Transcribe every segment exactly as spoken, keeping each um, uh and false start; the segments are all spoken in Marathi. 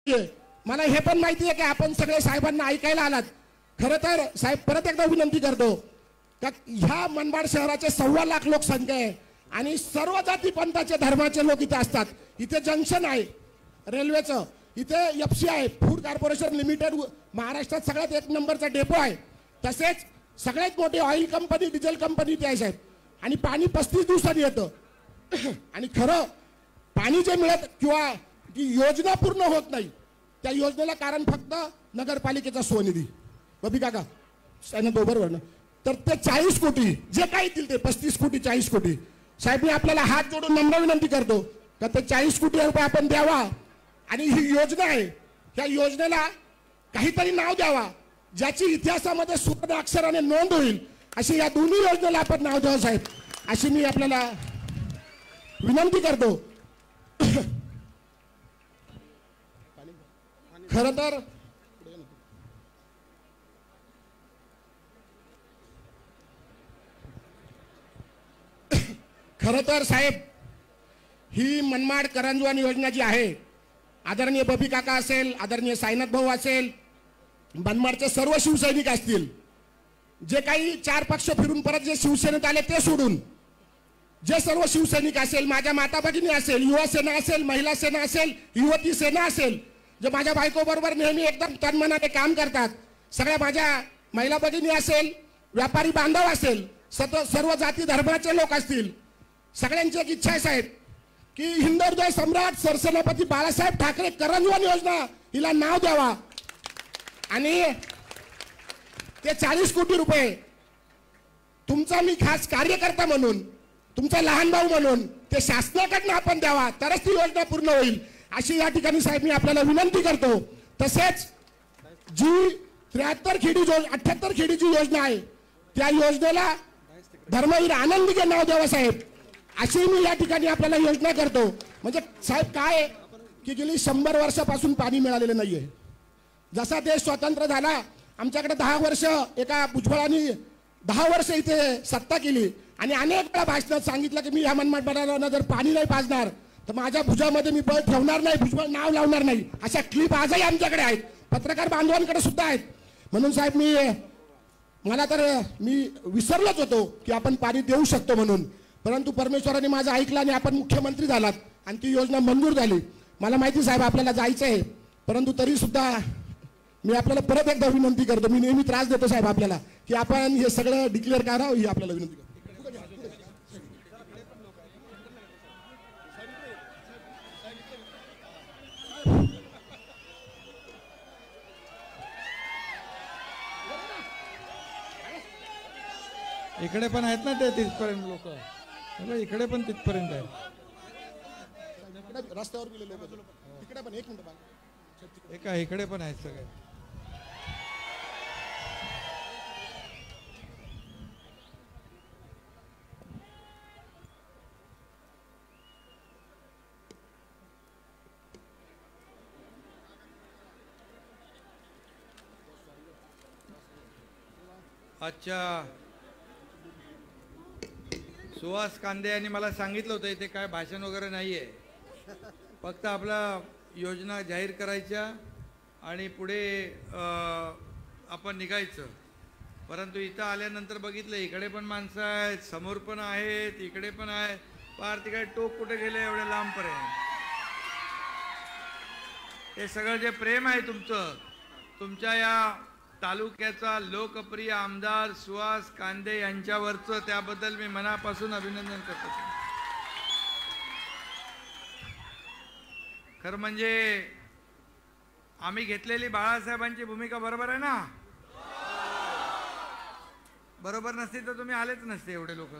मला हे पण माहिती आहे की आपण सगळे साहेबांना ऐकायला आलात। खरं तर साहेब परत एकदा विनंती करतो का ह्या मनमाड शहराचे सव्वा लाख लोकसंख्या आहे आणि सर्व जाती पंथाचे धर्माचे लोक इथे असतात। इथे जंक्शन आहे रेल्वेचं, इथे एफसी आहे, फूड कॉर्पोरेशन लिमिटेड महाराष्ट्रात सगळ्यात एक नंबरचा डेपो आहे, तसेच सगळ्यात मोठी ऑइल कंपनी डिझेल कंपनी इथे आहे साहेब। आणि पाणी पस्तीस दिवसांनी येतं आणि खरं पाणी जे मिळत किंवा जी योजना पूर्ण होत नाही त्या योजनेला कारण फक्त नगरपालिकेचा स्वनिधी। बबी काका साहेब बरोबर ना, तर ते चाळीस कोटी जे काही येतील ते पस्तीस कोटी चाळीस कोटी साहेब, मी आपल्याला हात जोडून नम्र विनंती करतो का ते चाळीस कोटी रुपये आपण द्यावा आणि ही योजना आहे त्या योजनेला काहीतरी नाव द्यावा ज्याची इतिहासामध्ये सुवर्ण अक्षराने नोंद होईल अशी या दोन्ही योजनेला आपण नाव द्यावं साहेब, अशी मी आपल्याला विनंती करतो। खरं तर खरं तर साहेब ही मनमाड करंजवान योजना जी आहे, आदरणीय बबी काका असेल, आदरणीय साईनाथ भाऊ असेल, मनमाडचे सर्व शिवसैनिक असतील, जे काही चार पक्ष फिरून परत जे शिवसेनेत आले ते सोडून जे सर्व शिवसैनिक असेल, माझ्या माता भगिनी असेल, युवा सेना असेल, महिला सेना असेल, युवती सेना असेल, जे माझ्या बायको बरोबर नेहमी एकदम तनमनाने काम करतात, सगळ्या माझ्या महिला भगिनी असेल, व्यापारी बांधव असेल, सर्व जाती धर्माचे लोक असतील, सगळ्यांची एक इच्छा आहे साहेब की हिंदुहृदय सम्राट सरसेनापती बाळासाहेब ठाकरे करंजवान योजना हिला नाव द्यावा आणि ते चाळीस कोटी रुपये तुमचा मी खास कार्यकर्ता म्हणून, तुमचा लहान भाऊ म्हणून ते शासनाकडून आपण द्यावा, तरच ती योजना पूर्ण होईल अशी या ठिकाणी साहेब मी आपल्याला विनंती करतो। तसेच जी त्र्याहत्तर खेडी अठ्ठ्याहत्तर खेडीची योजना आहे त्या योजनेला धर्मवीर आनंदीगे नाव द्यावं साहेब, अशी मी या ठिकाणी आपल्याला योजना करतो। म्हणजे साहेब काय की गेली शंभर वर्षापासून पाणी मिळालेलं नाहीये। जसा देश स्वतंत्र झाला आमच्याकडे दहा वर्ष एका भुजबळांनी दहा वर्ष इथे सत्ता केली आणि अनेक वेळा भाषणात सांगितलं की मी या मनमाड बंधाऱ्याला जर पाणी नाही पाजणार तर माझ्या भुजामध्ये मी बळ ठेवणार नाही, भुजबळ नाव लावणार नाही, अशा क्लिप आजही आमच्याकडे आहेत, पत्रकार बांधवांकडे सुद्धा आहेत। म्हणून साहेब मी मला तर मी विसरलोच होतो की आपण पाणी देऊ शकतो म्हणून, परंतु परमेश्वराने माझं ऐकलं आणि आपण मुख्यमंत्री झालात आणि ती योजना मंजूर झाली। मला माहिती साहेब आपल्याला जायचं आहे, परंतु तरी सुद्धा मी आपल्याला परत एकदा विनंती करतो, मी नेहमी त्रास देतो साहेब आपल्याला की आपण हे सगळं डिक्लेअर करावं ही आपल्याला विनंती करतो। इकडे पण आहेत ना ते तिथपर्यंत लोक, इकडे पण तिथपर्यंत आहेत, रस्त्यावर गेले लोक तिकडे पण एक मिनिट एका इकडे पण आहेत सगळे। अच्छा, सुहास कांदे यांनी मला सांगितलं होतं इथे काय भाषण वगैरे नाही आहे, फक्त आपला योजना जाहीर करायच्या आणि पुढे आपण निघायचं। परंतु इथं आल्यानंतर बघितलं इकडे पण माणसं आहेत, समोर पण आहेत, इकडे पण आहे, पार तिकडे टोक कुठे गेले एवढे लांबपर्यंत। हे सगळं जे प्रेम आहे तुमचं, तुमच्या या तालुक्याचा लोकप्रिय आमदार सुहास कांदे यांच्यावरचं, त्याबद्दल मी मनापासून अभिनंदन करतो। खरं म्हणजे आम्ही घेतलेली बाळासाहेबांची भूमिका बरोबर आहे ना? बरोबर नसती तर तुम्ही आलेच नसते एवढे लोक।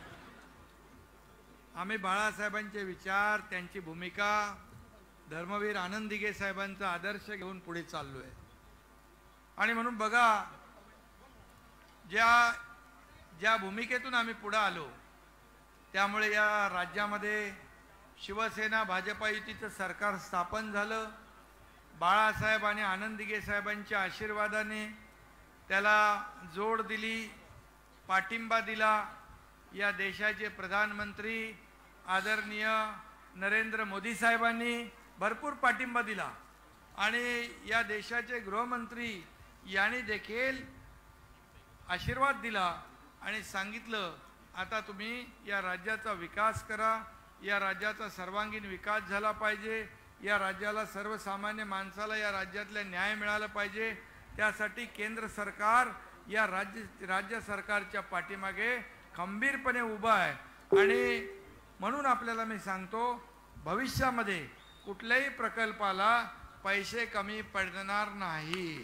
आम्ही बाळासाहेबांचे विचार, त्यांची भूमिका, धर्मवीर आनंदीगे साहेबांचा आदर्श घेऊन पुढे चाललोय। आणि म्हणून बघा ज्या ज्या भूमिकेतून आम्ही पुढे आलो त्यामुळे या राज्यामध्ये शिवसेना भाजपा युतीचं सरकार स्थापन झालं। बाळासाहेब आणि आनंदीगे साहेबांच्या आशीर्वादाने त्याला जोड दिली, पाठिंबा दिला। या देशाचे प्रधानमंत्री आदरणीय नरेंद्र मोदी साहेबांनी भरपूर पाठिंबा दिला आणि या देशाचे गृहमंत्री यांनी देखील आशीर्वाद दिला आणि सांगितलं आता तुम्ही या राज्याचा विकास करा, या राज्याचा सर्वांगीण विकास झाला पाहिजे, या राज्याला सर्वसामान्य माणसाला या राज्यातल्या न्याय मिळाला पाहिजे, त्यासाठी केंद्र सरकार या राज्य राज्य सरकारच्या पाठीमागे खंबीरपणे उभा आहे। आणि म्हणून आपल्याला मी सांगतो भविष्यामध्ये कुठल्याही प्रकल्पाला पैसे कमी पडणार नाही।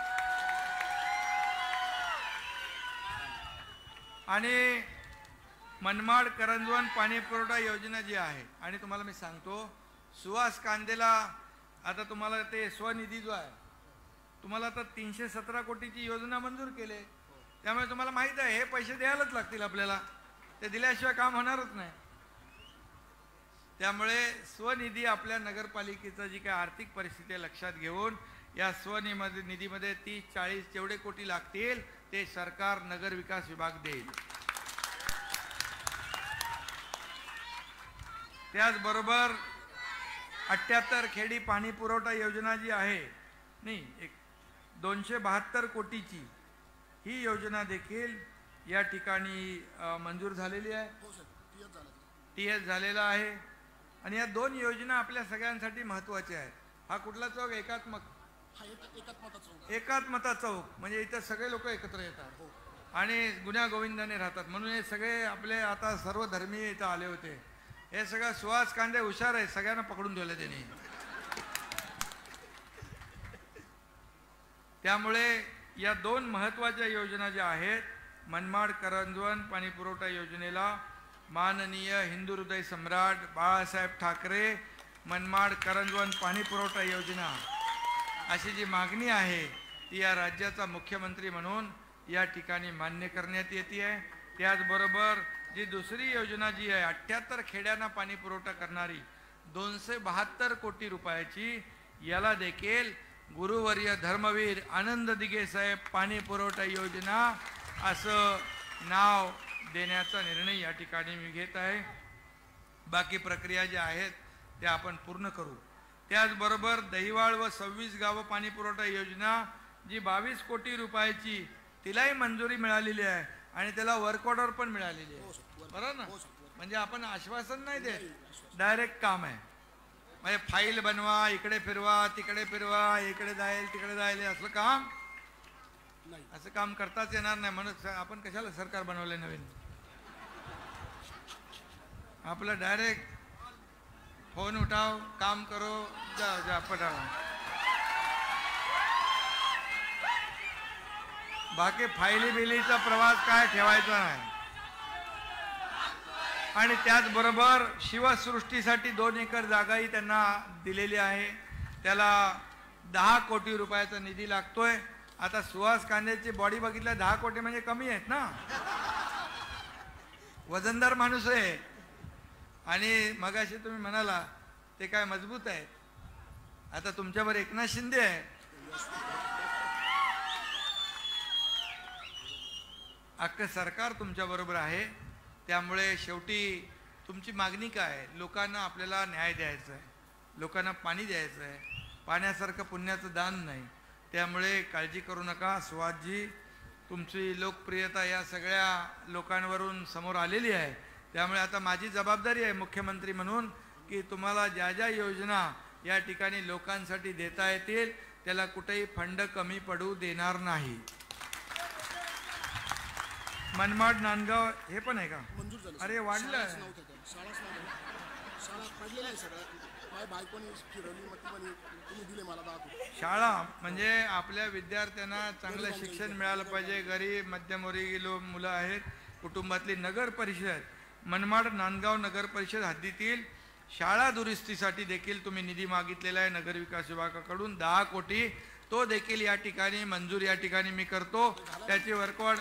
आणि मनमाड करंजवन पाणी पुरवठा योजना जी आहे आणि तुम्हाला मी सांगतो सुहास कांदेला आता तुम्हाला ते स्वनिधी जो आहे तुम्हाला आता तीनशे सतरा कोटीची योजना मंजूर केले, त्यामुळे तुम्हाला माहित आहे हे पैसे द्यायलाच लागतील आपल्याला, ते दिल्याशिवाय काम होणारच नाही। त्यामुळे स्वनिधी आपल्या नगरपालिकेचं जी काही आर्थिक परिस्थिती आहे लक्षात घेऊन या स्वनिधी निधीमध्ये तीस चाळीस जेवढे कोटी लागतील ते सरकार नगर विकास विभाग देईल। त्याचबरोबर अठ्ठ्याहत्तर खेडी पाणी पुरवठा योजना जी आहे नाही एक दोनशे बहात्तर कोटीची ही योजना देखील या ठिकाणी मंजूर झालेली आहे, टी एस झालेला आहे। आणि या दोन योजना आपल्या सगळ्यांसाठी महत्त्वाच्या आहेत। हा कुठला चौक एकात्मक एकात्मता चौक म्हणजे इथं सगळे लोक एकत्र येतात आणि गुन्ह्या गोविंदाने राहतात, म्हणून हे सगळे आपले आता सर्व धर्मीय इथं आले होते। हे सगळं सुहास कांदे हुशार आहे, सगळ्यांना पकडून ठेवलं त्यांनी। त्यामुळे या दोन महत्त्वाच्या योजना ज्या आहेत मनमाड करंजवन पाणी पुरवठा योजनेला माननीय हिंदू हृदय सम्राट बाळासाहेब ठाकरे मनमाड करंजवन पाणी पुरवठा योजना अशी जी मागणी आहे ती या राज्याचा मुख्यमंत्री म्हणून या ठिकाणी मान्य करण्यात येते आहे। त्याचबरोबर जी दुसरी योजना जी आहे अठ्ठ्याहत्तर खेड्यांना पाणी पुरवठा करणारी दोनशे बहात्तर कोटी रुपयाची याला देखील गुरुवर्य धर्मवीर आनंद दिघे साहेब पाणी पुरवठा योजना असं नाव देण्याचा निर्णय या ठिकाणी मी घेत आहे। बाकी प्रक्रिया ज्या आहेत त्या आपण पूर्ण करू। त्याचबरोबर दहिवाळ व सव्वीस गावं पाणी पुरवठा योजना जी बावीस कोटी रुपयाची तिलाही मंजुरी मिळालेली आहे आणि त्याला वर्क ऑर्डर पण मिळालेली आहे, बरोबर ना? म्हणजे आपण आश्वासन नाही देत, डायरेक्ट काम आहे। म्हणजे फाईल बनवा, इकडे फिरवा तिकडे फिरवा, इकडे जाईल तिकडे जाईल असलं काम असं काम करताच येणार नाही। म्हणून आपण कशाला सरकार बनवले नवीन? आपलं डायरेक्ट फोन उठाव, काम करो, जा जा पटाव। बाकी फाईली बिलीचा प्रवास काय ठेवायचा नाही। आणि त्याचबरोबर शिवसृष्टीसाठी दोन एकर जागाही त्यांना दिलेली आहे, त्याला दहा कोटी रुपयाचा निधी लागतोय। आता सुहास कांदेची बॉडी बघितलं दहा कोटी म्हणजे कमी आहेत ना, वजनदार माणूस आहे। आणि मगाशी तुम्ही म्हणाला ते काय मजबूत आहे, आता तुमच्यावर एकनाथ शिंदे आहे, अख्खं सरकार तुमच्या बरोबर आहे। त्यामुळे शेवटी तुमची मागणी काय आहे? लोकांना आपल्याला न्याय द्यायचा आहे, लोकांना पाणी द्यायचं आहे, पाण्यासारखं पुण्याचं दान नाही। त्यामुळे काळजी करू नका सुहासजी, तुमची लोकप्रियता या सगळ्या लोकांवरून समोर आलेली आहे। त्यामुळे आता माझी जबाबदारी आहे मुख्यमंत्री म्हणून की तुम्हाला ज्या ज्या योजना या ठिकाणी लोकांसाठी देता येतील त्याला कुठेही फंड कमी पडू देणार नाही। मनमाड नांदगाव हे पण आहे का? अरे वाढलं, शाळा म्हणजे आपल्या विद्यार्थ्यांना चांगलं शिक्षण मिळालं पाहिजे। गरीब मध्यमवर्गीय मुलं आहेत कुटुंबातली नगर परिषद मनमाड नांदगाव नगर परिषद हद्दीतील शाळा दुरुस्तीसाठी देखील तुम्ही निधी मागितलेला आहे नगर विकास विभागाकडून दहा कोटी, तो देखील या ठिकाणी मंजूर या ठिकाणी मी करतो। त्याची वर्कआउट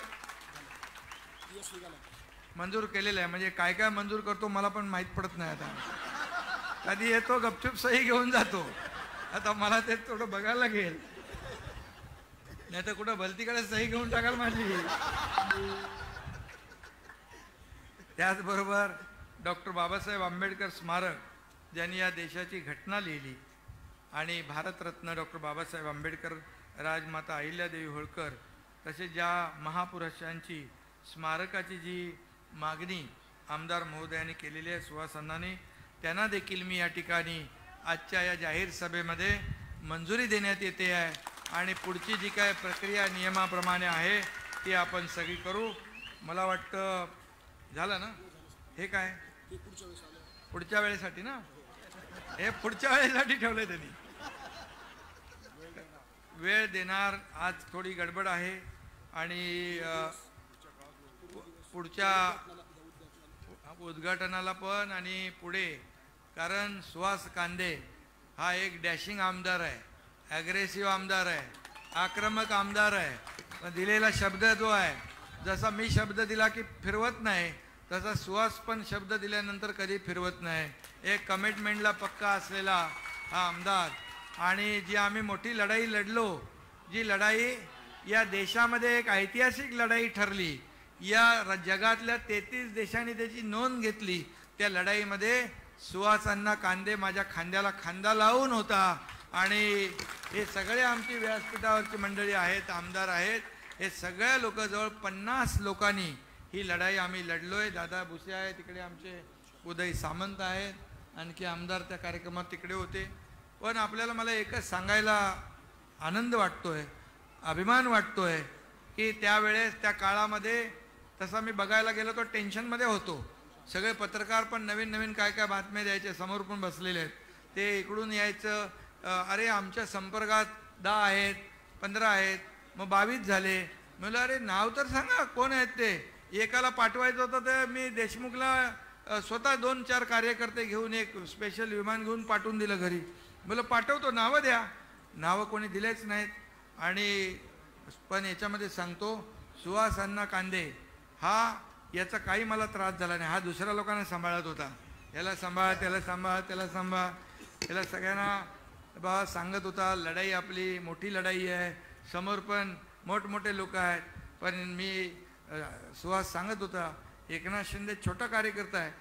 मंजूर केलेलं आहे, म्हणजे काय काय मंजूर करतो मला पण माहीत पडत नाही। आता कधी येतो गपचूप सही घेऊन जातो, आता मला ते थोडं बघायला लागेल, नाही तर कुठं भलतीकडे सही घेऊन टाकाल माझी। त्याचबरोबर डॉक्टर बाबासाहेब आंबेडकर स्मारक ज्यांनी या देशाची घटना लिहिली आणि भारतरत्न डॉक्टर बाबासाहेब आंबेडकर, राजमाता अहिल्यादेवी होळकर तसेच ज्या महापुरुषांची स्मारकाची जी मागणी आमदार महोदयांनी केलेली आहे सुहास अण्णांनी, त्यांना देखील मी या ठिकाणी आजच्या या जाहीर सभेमध्ये मंजुरी देण्यात येते आहे आणि पुढची जी काय प्रक्रिया नियमाप्रमाणे आहे ती आपण सगळी करू. मला वाटतं झालं ना. हे काय पुढच्या वेळेसाठी ना, हे पुढच्या वेळेसाठी ठेवलंय त्यांनी. वेळ देणार. आज थोडी गडबड आहे आणि पुढच्या उद्घाटनाला पण आणि पुढे, कारण सुहास कांदे हा एक डॅशिंग आमदार आहे, ॲग्रेसिव्ह आमदार आहे, आक्रमक आमदार आहे. दिलेला शब्द जो आहे, जसा मी शब्द दिला की फिरवत नाही, तसा सुहास पण शब्द दिल्यानंतर कधी फिरवत नाही. एक कमिटमेंटला पक्का असलेला हा आमदार. आणि जी आम्ही मोठी लढाई लढलो, जी लढाई या देशामध्ये एक ऐतिहासिक लढाई ठरली, या जगातल्या तेहतीस देशांनी त्याची नोंद घेतली, त्या लढाईमध्ये सुहास अण्णा कांदे माझ्या खांद्याला खांदा लावून होता. आणि हे सगळे आमची व्यासपीठावरची मंडळी आहेत, आमदार आहेत, हे सगळ्या लोक, जवळ पन्नास लोकांनी ही लढाई आम्ही लढलोय. दादा भुसे आहे तिकडे, आमचे उदय सामंत आहेत, आणखी आमदार त्या कार्यक्रमात तिकडे होते. पण आपल्याला मला एकच सांगायला आनंद वाटतोय, अभिमान वाटतोय की त्यावेळेस त्या काळामध्ये तसा मी बघायला गेलो तर टेन्शनमध्ये होतो. सगळे पत्रकार पण नवीन नवीन काय काय बातम्या द्यायचे, समोर पण बसलेले आहेत, ते इकडून यायचं, अरे आमच्या संपर्कात दहा आहेत, पंधरा आहेत, मग बावीस झाले. म्हणलं अरे नाव तर सांगा कोण आहेत ते. एकाला पाठवायचं होतं तर मी देशमुखला स्वतः दोन चार कार्यकर्ते घेऊन एक स्पेशल विमान घेऊन पाठवून दिलं घरी. मला पाठवतो, नावं द्या. नावं कोणी दिलेच नाहीत. आणि पण याच्यामध्ये सांगतो, सुहास अण्णा कांदे हा, याचा काही मला त्रास झाला नाही. हा दुसऱ्या लोकांना सांभाळत होता, याला सांभाळ, त्याला सांभाळ, त्याला सांभाळ, याला सगळ्यांना बा सांगत होता. लढाई आपली मोठी लढाई आहे, समोर पण मोठमोठे लोक आहेत. पण मी सुहास सांगत होता, एकनाथ शिंदे छोटा कार्यकर्ता आहे,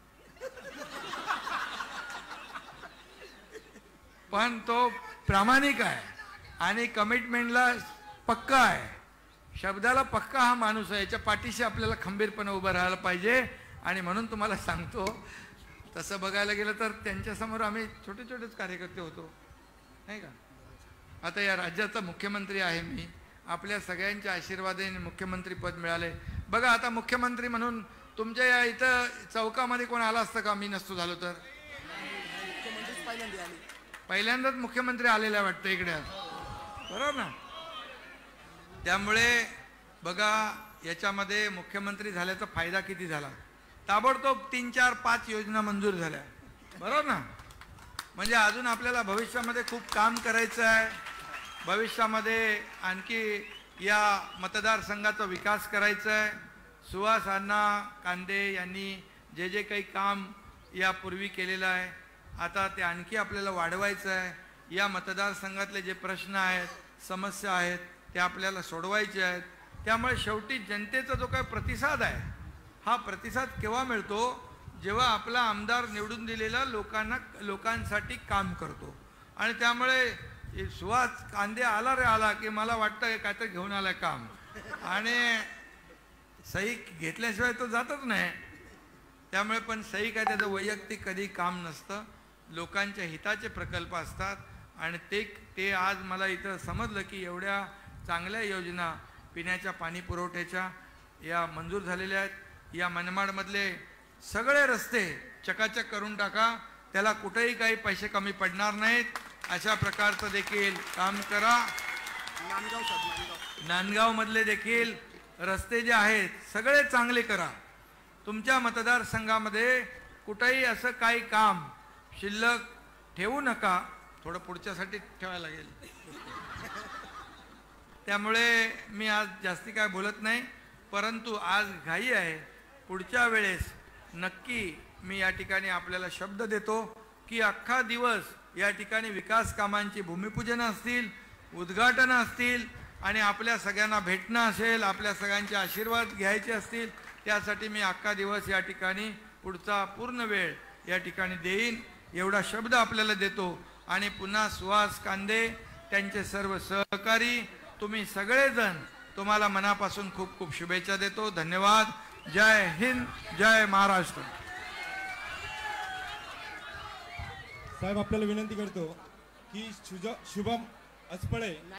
पण तो प्रामाणिक आहे आणि कमिटमेंटला पक्का आहे, शब्दाला पक्का हा माणूस आहे. याच्या पाठीशी आपल्याला खंबीरपणे उभं राहायला पाहिजे. आणि म्हणून तुम्हाला सांगतो, तसं बघायला गेलं तर त्यांच्यासमोर आम्ही छोटे छोटेच कार्यकर्ते होतो, नाही का. आता या राज्याचा मुख्यमंत्री आहे मी, आपल्या सगळ्यांच्या आशीर्वादाने मुख्यमंत्री पद मिळाले. बघा आता मुख्यमंत्री म्हणून तुमच्या या इथं चौकामध्ये कोण आला असतं का, मी नसतो झालो तर. पहिल्यांदाच मुख्यमंत्री आलेला वाटतं इकडे, बरोबर ना. त्यामुळे बघा याच्यामध्ये मुख्यमंत्री झाल्याचा फायदा किती झाला. ताबडतोब तीन चार पाच योजना मंजूर झाल्या, बरोबर ना. म्हणजे अजून आपल्याला भविष्यामध्ये खूप काम करायचं आहे. भविष्यामध्ये आणखी या मतदारसंघाचा विकास करायचा आहे. सुहास अण्णा कांदे यांनी जे जे काही काम यापूर्वी केलेलं आहे, आता ते आणखी आपल्याला वाढवायचं आहे. या मतदारसंघातले जे प्रश्न आहेत, समस्या आहेत, ते आपल्याला सोडवायचे आहेत. त्यामुळे शेवटी जनतेचा जो काही प्रतिसाद आहे, हा प्रतिसाद केव्हा मिळतो, जेव्हा आपला आमदार निवडून दिलेला लोकांना लोकांसाठी काम करतो. आणि त्यामुळे सुहास कांदे आला रे आला की मला वाटतं काहीतरी घेऊन आलाय काम, आणि सही घेतल्याशिवाय तो जातच नाही. त्यामुळे पण सही काय त्याचं वैयक्तिक कधी काम नसतं, लोकांच्या हिताचे प्रकल्प असतात. आणि ते ते आज मला इथं समजलं की एवढ्या चांगल्या योजना पिण्याच्या पाणी पुरवठ्याच्या या मंजूर झालेल्या आहेत. या मनमाडमधले सगळे रस्ते चकाचक करून टाका, त्याला कुठेही काही पैसे कमी पडणार नाहीत. अशा प्रकारचं देखील काम करा. नांदगाव मधले देखील रस्ते जे आहेत सगळे चांगले करा. तुमच्या मतदारसंघामध्ये कुठेही असं काही काम शिल्लक ठेवू नका. थोडं पुढच्यासाठी ठेवायला लागेल. त्यामुळे मी आज जास्ती काय बोलत नाही, परंतु आज घाई आहे. पुढच्या वेळेस नक्की मी या ठिकाणी आपल्याला शब्द देतो की अख्खा दिवस या ठिकाणी विकास कामांची भूमिपूजन असतील, उद्घाटन असतील, आणि आपल्या सगळ्यांना भेटणं असेल, आपल्या सगळ्यांचे आशीर्वाद घ्यायचे असतील. त्यासाठी मी अख्खा दिवस या ठिकाणी पुढचा पूर्ण वेळ या ठिकाणी देईन, एवढा शब्द आपल्याला देतो. आणि पुन्हा सुहास कांदे त्यांचे सर्व सहकारी तुम्ही सगळेजण, तुम्हाला मनापासून खूप खूप शुभेच्छा देतो. धन्यवाद. जय हिंद, जय महाराष्ट्र. साहेब आपल्याला विनंती करतो की शुभम अचपळे